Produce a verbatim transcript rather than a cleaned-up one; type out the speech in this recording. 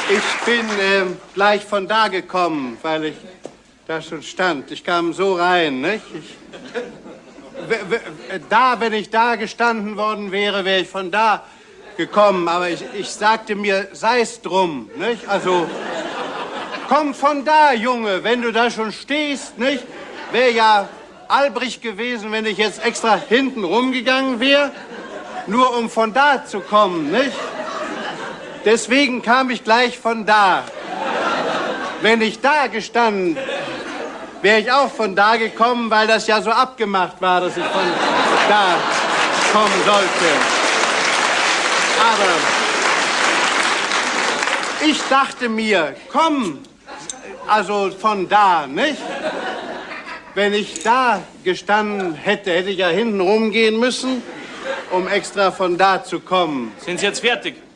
Ich bin äh, gleich von da gekommen, weil ich da schon stand. Ich kam so rein, nicht? Ich, da, wenn ich da gestanden worden wäre, wäre ich von da gekommen. Aber ich, ich sagte mir, sei's drum, nicht? Also, komm von da, Junge, wenn du da schon stehst, nicht? Wäre ja albrig gewesen, wenn ich jetzt extra hinten rumgegangen wäre, nur um von da zu kommen, nicht? Deswegen kam ich gleich von da. Wenn ich da gestanden, wäre ich auch von da gekommen, weil das ja so abgemacht war, dass ich von da kommen sollte. Aber ich dachte mir, komm, also von da, nicht? Wenn ich da gestanden hätte, hätte ich ja hinten rumgehen müssen, um extra von da zu kommen. Sind Sie jetzt fertig?